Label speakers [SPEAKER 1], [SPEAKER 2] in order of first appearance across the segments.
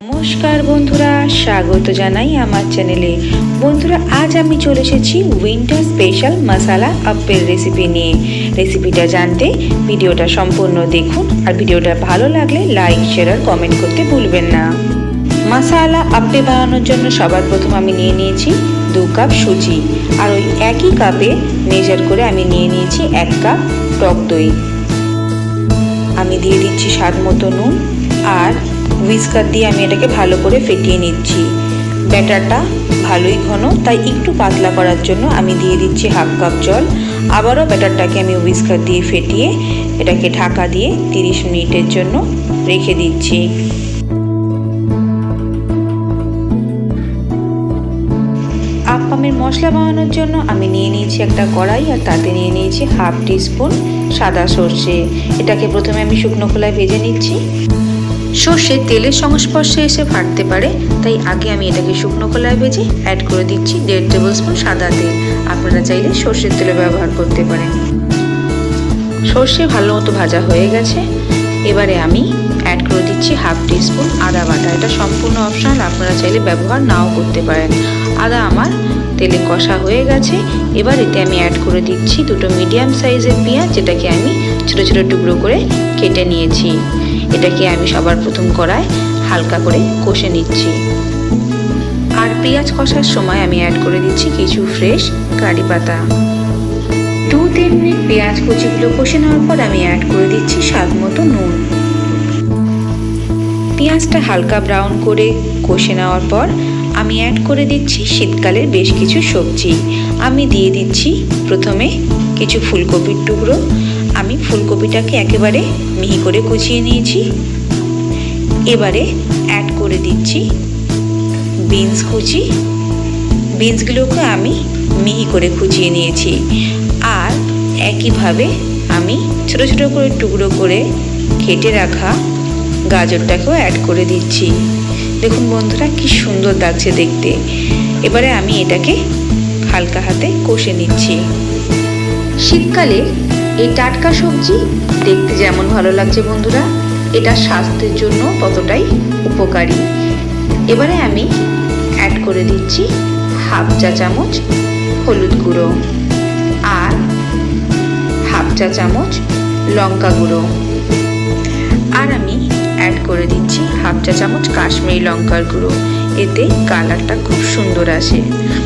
[SPEAKER 1] नमस्कार बंधुरा स्वागत जानाई आमार चैनेले। बंधुरा आज आमी चले एसेछि उइंटार स्पेशल मसाला अप्पेर रेसिपि निये। रेसिपिटा जानते भिडियोटा सम्पूर्ण देखुन और भिडियोटा भालो लागले लाइक शेयर और कमेंट करते भूलबेन ना। मसाला अप्पे बानानोर जोन्नो सबार प्रथम आमी निये नियेछि 2 कप सुजी और ओई एकई कापे मेजार करे आमी निये नियेछि 1 कप टक दई। आमी दिये दिচ্ছি स्वाद मतो नुन और হুইস্কার দিয়ে আমি এটাকে ভালো করে ফেটিয়ে নিচ্ছি। ব্যাটারটা ভালোই ঘন, তাই একটু পাতলা করার জন্য আমি দিয়ে দিচ্ছি হাফ কাপ জল। আবারও ব্যাটারটাকে আমি হুইস্কার দিয়ে ফেটিয়ে এটাকে ঢাকা দিয়ে 30 মিনিটের জন্য রেখে দিচ্ছি। আপ্পামের মশলা বানানোর জন্য আমি নিয়ে নিয়েছি একটা কড়াই আর তাতে নিয়ে নিয়েছি হাফ টিস্পুন সাদা সরষে। এটাকে প্রথমে আমি শুকনো খোলায় ভেজে নিচ্ছি। সর্ষে তেলের সংস্পর্শে এসে ফাটতে পারে, তাই আগে আমি এটাকে শুকনো খোলায় ভেজে অ্যাড করে দিচ্ছি 1.5 টেবিল স্পুন সাদা তেল। আপনারা চাইলে সর্ষের তেলও ব্যবহার করতে পারেন। সর্ষে ভালো মতো ভাজা হয়ে গেছে, এবারে আমি অ্যাড করে দিচ্ছি হাফ টিস্পুন আদা বাটা। এটা সম্পূর্ণ অপশনাল, আপনারা চাইলে ব্যবহার নাও করতে পারেন। আদা আমার তেলে কষা হয়ে গেছে, এবার এতে আমি অ্যাড করে দিচ্ছি 2টো মিডিয়াম সাইজের পেঁয়াজ, যেটাকে আমি ছোট ছোট টুকরো করে কেটে নিয়েছি। এটাকে আমি সবার প্রথম কড়ায় হালকা করে কষে নিচ্ছি। আর পেঁয়াজ কষার সময় আমি অ্যাড করে দিচ্ছি কিছু ফ্রেশ কারি পাতা। 2-3 মিনিট পেঁয়াজ কুচিগুলো কষে নেওয়ার পর আমি অ্যাড করে দিচ্ছি স্বাদ মতো নুন। পেঁয়াজটা হালকা ব্রাউন করে কষে নেওয়ার পর আমি অ্যাড করে দিচ্ছি শীতকালের বেশ কিছু সবজি। আমি দিয়ে দিচ্ছি প্রথমে কিছু ফুলকপির টুকরো। আমি ফুলকপিটাকে একেবারে মিহি করে কুচিয়ে নিয়েছি। এবারে অ্যাড করে দিচ্ছি বিনস কুচি। বিনসগুলোকে আমি মিহি করে কুচিয়ে নিয়েছি। আর একইভাবে আমি ছোট ছোট করে টুকরো করে কেটে রাখা গাজরটাকেও অ্যাড করে দিচ্ছি। দেখুন বন্ধুরা কি সুন্দর লাগছে দেখতে। এবারে আমি এটাকে হালকা হাতে কষে নিচ্ছি। শীতকালে এই টাটকা সবজি দেখতে যেমন ভালো লাগছে বন্ধুরা, এটা স্বাস্থ্যের জন্য ততটাই উপকারী। এবারে আমি অ্যাড করে দিচ্ছি হাফ চা চামচ হলুদ গুঁড়ো আর হাফ চা চামচ লঙ্কা গুঁড়ো। আর আমি অ্যাড করে দিচ্ছি হাফ চা চামচ কাশ্মীরি লঙ্কার গুঁড়ো। এতে কালারটা খুব সুন্দর আসে।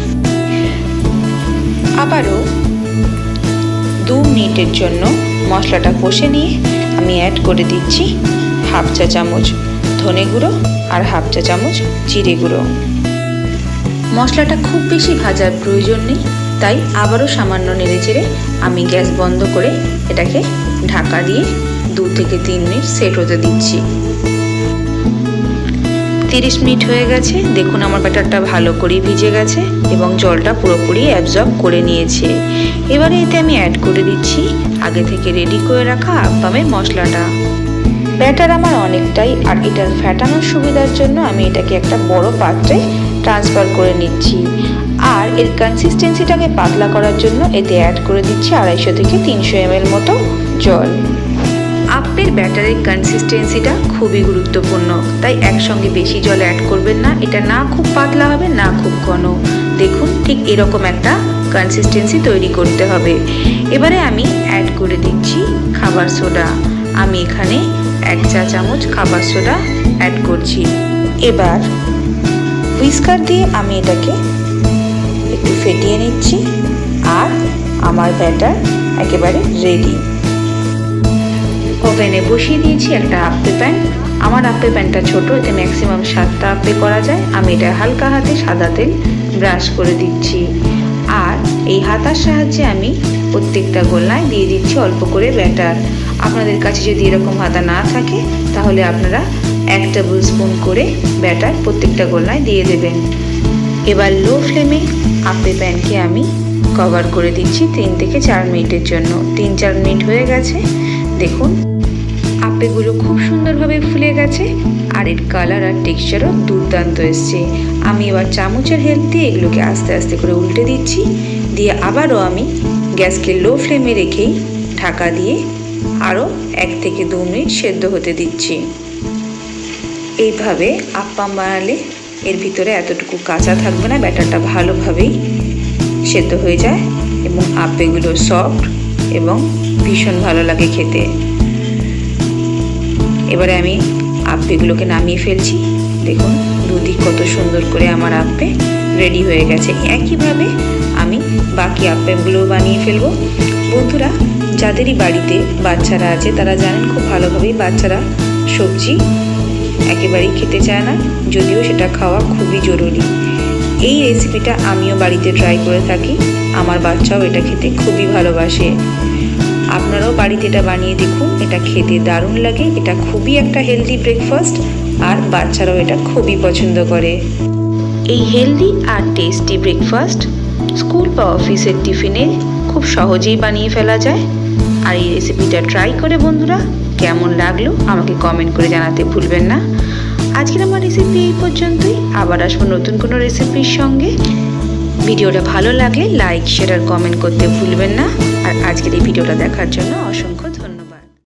[SPEAKER 1] আবারও 2 মিনিটের জন্য মশলাটা কষে নিয়ে আমি অ্যাড করে দিচ্ছি হাফ চা চামচ ধনে গুঁড়ো আর হাফ চা চামচ জিরে গুঁড়ো। মশলাটা খুব বেশি ভাজার প্রয়োজন নেই, তাই আবারও সামান্য নেড়েচেড়ে আমি গ্যাস বন্ধ করে এটাকে ঢাকা দিয়ে 2 থেকে 3 মিনিট সেট হতে দিচ্ছি। 30 মিনিট হয়ে গেছে। দেখুন আমার ব্যাটারটা ভালো করে ভিজে গেছে এবং জলটা পুরোপুরি অ্যাবজর্ব করে নিয়েছে। এবারে এতে আমি অ্যাড করে দিচ্ছি আগে থেকে রেডি করে রাখা আপ্পামের মশলাটা। ব্যাটার আমার অনেকটাই, আর এটার ফ্যাটানোর সুবিধার জন্য আমি এটাকে একটা বড় পাত্রে ট্রান্সফার করে নিচ্ছি। আর এর কনসিস্টেন্সিটাকে পাতলা করার জন্য এতে অ্যাড করে দিচ্ছি 250 থেকে 300 ml মতো জল। আপ্পের ব্যাটারের কনসিস্টেন্সিটা খুবই গুরুত্বপূর্ণ, তাই একসঙ্গে বেশি জল অ্যাড করবেন না। এটা না খুব পাতলা হবে না খুব ঘন। দেখুন ঠিক এরকম একটা কনসিস্টেন্সি তৈরি করতে হবে। এবারে আমি অ্যাড করে দিচ্ছি খাবার সোডা। আমি এখানে 1 চা চামচ খাবার সোডা অ্যাড করছি। এবার হুইস্কার দিয়ে আমি এটাকে একটু ফেটিয়ে নিচ্ছি। আর আমার ব্যাটার একেবারে রেডি। ওভেনে বসিয়ে দিয়েছি একটা আপ্পে প্যান। আমার আপ্পে প্যানটা ছোট, এতে ম্যাক্সিমাম 7টা আপ্পে করা যায়। আমি এটা হালকা হাতে সাদা তেল ব্রাশ করে দিচ্ছি। আর এই হাতার সাহায্যে আমি প্রত্যেকটা গোলনায় দিয়ে দিচ্ছি অল্প করে ব্যাটার। আপনাদের কাছে যদি এরকম হাতা না থাকে তাহলে আপনারা 1 টেবিল স্পুন করে ব্যাটার প্রত্যেকটা গোলনায় দিয়ে দেবেন। এবার লো ফ্লেমে আপ্পে প্যানকে আমি কভার করে দিচ্ছি 3 থেকে 4 মিনিটের জন্য। 3-4 মিনিট হয়ে গেছে। দেখুন আপ্পেগুলো খুব সুন্দরভাবে ফুলে গেছে আর এর কালার আর টেক্সচারও দুর্দান্ত এসছে। আমি এবার চামচের হেল্প দিয়ে এগুলোকে আস্তে আস্তে করে উল্টে দিচ্ছি। দিয়ে আবারও আমি গ্যাসকে লো ফ্লেমে রেখেই ঢাকা দিয়ে আরও 1 থেকে 2 মিনিট সেদ্ধ হতে দিচ্ছি। এইভাবে আপ্পাম বানালে এর ভিতরে এতটুকু কাঁচা থাকবে না, ব্যাটারটা ভালোভাবেই সেদ্ধ হয়ে যায় এবং আপ্পেগুলো সফট এবং ভীষণ ভালো লাগে খেতে। এবারে আমি আপ্পেগুলোকে নামিয়ে ফেলছি। দেখুন দুদিক কত সুন্দর করে আমার আপ্পে রেডি হয়ে গেছে। একইভাবে আমি বাকি আপ্পেগুলো বানিয়ে ফেলবো। বন্ধুরা, যাদেরই বাড়িতে বাচ্চারা আছে তারা জানেন খুব ভালোভাবেই বাচ্চারা সবজি একেবারেই খেতে চায় না, যদিও সেটা খাওয়া খুবই জরুরি। এই রেসিপিটা আমিও বাড়িতে ট্রাই করে থাকি, আমার বাচ্চাও এটা খেতে খুবই ভালোবাসে। আপনারাও বাড়িতে এটা বানিয়ে দেখুন, এটা খেতে দারুণ লাগে। এটা খুবই একটা হেলদি ব্রেকফাস্ট আর বাচ্চারাও এটা খুবই পছন্দ করে। এই হেলদি আর টেস্টি ব্রেকফাস্ট স্কুল বা অফিসের টিফিনে খুব সহজেই বানিয়ে ফেলা যায়। আর এই রেসিপিটা ট্রাই করে বন্ধুরা কেমন লাগলো আমাকে কমেন্ট করে জানাতে ভুলবেন না। আজকের আমার রেসিপি এই পর্যন্তই, আবার আসবো নতুন কোনো রেসিপির সঙ্গে। ভিডিওটা ভালো লাগলে লাইক, শেয়ার আর কমেন্ট করতে ভুলবেন না। আর আজকের এই ভিডিওটা দেখার জন্য অসংখ্য